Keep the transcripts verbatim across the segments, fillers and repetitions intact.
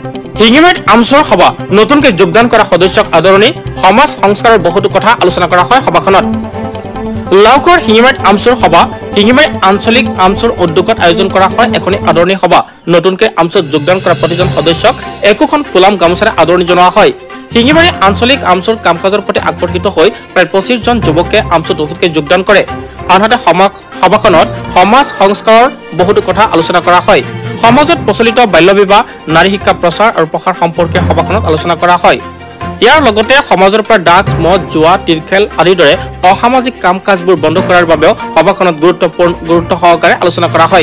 শিঙিমাৰীত আমচুৰ সভা নতুনকৈ যোগদান কৰা সদস্যক আদৰণি সমাজ সংস্কাৰৰ বহুতো কথা আলোচনা কৰা হয় সভাখনত। লাওখোৱাৰ শিঙিমাৰীত আমচুৰ সভা শিঙিমাৰী আঞ্চলিক আমচুৰ উদ্যোগত আয়োজন কৰা হয় এখনি আদৰণি সভা। নতুনকৈ আমচুত যোগদান কৰা প্ৰতিজন সদস্যক একোখন ফুলাম গামোচাৰে আদৰণি জনোৱা হয়। শিঙিমাৰী আঞ্চলিক আমচুৰ কাম কাজৰ প্ৰতি আকৰ্ষিত হৈ প্ৰায় পঁচিশ জন যুৱকে আমচুত নতুনকৈ যোগদান কৰে। আনহাতে সভাখনত সমাজ সংস্কাৰৰ বহুতো কথা আলোচনা কৰা হয়। সমাজত প্ৰচলিত বাল্য বিবাহ, নাৰী শিক্ষা প্ৰচাৰ আৰু প্ৰসাৰ সম্পৰ্কে সভাখনত আলোচনা কৰা হয়। ইয়াৰ লগতে সমাজৰ পৰা ড্ৰাগছ, মদ, জুৱা, তিৰখেল আদিৰ দৰে অসামাজিক কাম কাজবোৰ বন্ধ কৰাৰ বাবেও সভাখনত গুৰুত্বপূৰ্ণ গুৰুত্ব সহকাৰে আলোচনা কৰা হয়।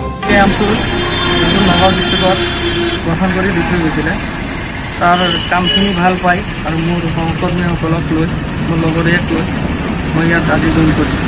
গঠন কৰি দি থৈ গৈছিলে তাৰ কামখিনি ভাল পাই আৰু মোৰ সহকৰ্মীসকলক লৈ মোৰ লগৰীয়াক লৈ মই ইয়াত আজি জইন কৰিছোঁ।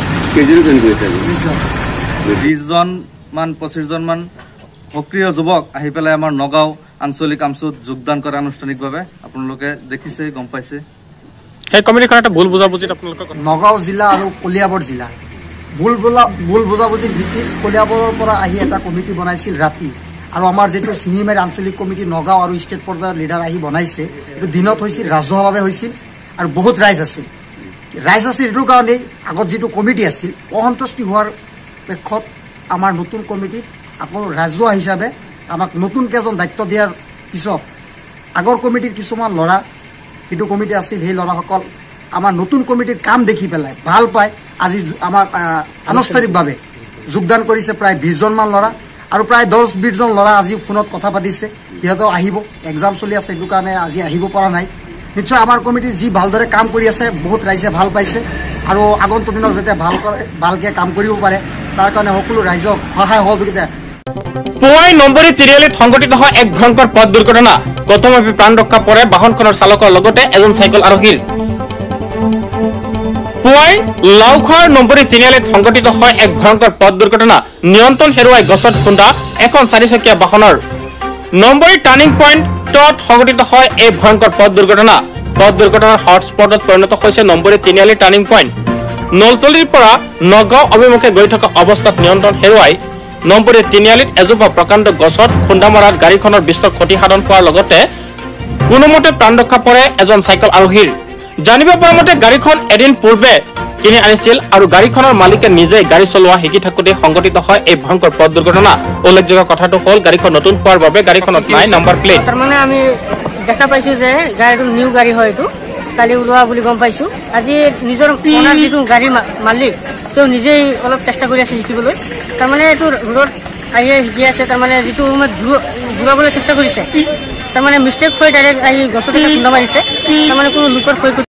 বিশজন মান পঁচিছ জন মান সক্ৰিয় যুৱক আহি পেলাই আমাৰ নগাঁও আঞ্চলিক আমচুত যোগদান কৰে আনুষ্ঠানিকভাৱে। আপোনালোকে দেখিছে, গম পাইছে। সেই কমিটিখন এটা ভুল বুজাবুজিত আপোনালোকৰ নগাঁও জিলা আৰু কলিয়াবৰ জিলা ভুল বোলা ভুল বুজাবুজিৰ ভিত্তিত কলিয়াবৰৰ পৰা আহি এটা কমিটি বনাইছিল ৰাতি, আৰু আমাৰ যিটো শিঙিমাৰী আঞ্চলিক কমিটি নগাঁও আৰু ষ্টেট পৰ্যায়ৰ লিডাৰ আহি বনাইছে, এইটো দিনত হৈছিল, ৰাজহুৱাভাৱে হৈছিল আৰু বহুত ৰাইজ আছিল। ৰাইজ আছিল এইটোৰ কাৰণেই আগত যিটো কমিটি আছিল অসন্তুষ্টি হোৱাৰ পক্ষত আমাৰ নতুন কমিটিত আকৌ ৰাজহুৱা হিচাপে আমাক নতুনকৈ এজন দায়িত্ব দিয়াৰ পিছত আগৰ কমিটিৰ কিছুমান ল'ৰা যিটো কমিটি আছিল সেই ল'ৰাসকল আমাৰ নতুন কমিটিৰ কাম দেখি পেলাই ভাল পাই আজি আমাক আনুষ্ঠানিকভাৱে যোগদান কৰিছে প্ৰায় বিশজনমান ল'ৰা, আৰু প্ৰায় দহ বিশজন ল'ৰা আজি ফোনত কথা পাতিছে, সিহঁতেও আহিব। এক্সাম চলি আছে, সেইটো কাৰণে আজি আহিব পৰা নাই। নিশ্চয় আমাৰ কমিটি যি ভালদৰে কাম কৰি আছে, বহুত ৰাইজে ভাল পাইছে, আৰু আগন্তুক দিনত যাতে ভাল ভালকৈ কাম কৰিব পাৰে তাৰ কাৰণে সকলো ৰাইজক সহায় সহযোগিতা। পুৱাই নম্বৰী তিনিআলিত সংঘটিত হয় এক ভয়ংকৰ পথ দুৰ্ঘটনা। প্ৰথমে প্ৰাণ ৰক্ষা পৰে বাহনখনৰ চালকৰ লগতে এজন চাইকেল আৰোহীৰ। পুৱাই লাওখোৱাৰ নম্বৰী তিনিআলিত সংঘটিত হয় এক ভয়ংকৰ পথ দুৰ্ঘটনা। নিয়ন্ত্ৰণ হেৰুৱাই গছত খুন্দা এখন চাৰিচকীয়া বাহনৰ। নম্বৰী টাৰ্ণিং পইণ্টত সংঘটিত হয় এই ভয়ংকৰ পথ দুৰ্ঘটনা। পথ দুৰ্ঘটনাৰ হটস্পটত পৰিণত হৈছে নম্বৰী তিনিআলি টাৰ্ণিং পইণ্ট। নলতলিৰ পৰা নগাঁও অভিমুখে গৈ থকা অৱস্থাত নিয়ন্ত্ৰণ হেৰুৱাই নম্বৰী তিনিআলিত এজোপা প্ৰকাণ্ড গছত খুন্দা মৰাত গাড়ীখনৰ বিস্তৰ ক্ষতি সাধন হোৱাৰ লগতে কোনোমতে প্ৰাণ ৰক্ষা পৰে এজন চাইকেল আৰোহীৰ। জানিব পৰা মতে গাড়ীখন এদিন পূৰ্বে কিনি আনিছিল আৰু গাড়ীখনৰ মালিকে নিজেই গাড়ী চলোৱা শিকি থাকোঁতে সংঘটিত হয় এই ভয়ংকৰ পথ দুৰ্ঘটনা। উল্লেখযোগ্য কথাটো হ'ল গাড়ীখন নতুন হোৱাৰ বাবে গাড়ীখনত নাই নম্বৰ প্লেট। তাৰমানে আমি দেখা পাইছোঁ যে গাড়ীটো নিউ গাড়ী হয়, এইটো কালি ওলোৱা বুলি গম পাইছোঁ। আজি নিজৰ অনাৰ যিটো গাড়ীৰ মালিক তেওঁ নিজেই অলপ চেষ্টা কৰি আছে শিকিবলৈ। তাৰমানে এইটো ৰোডত আহিয়ে শিকি আছে, তাৰমানে যিটো সময়ত ঘূৰাবলৈ চেষ্টা কৰিছে তাৰমানে মিষ্টেক হৈ ডাইৰেক্ট আহি গছতে খুন্দা মাৰিছে। তাৰমানে কোনো লোকৰ ক্ষয়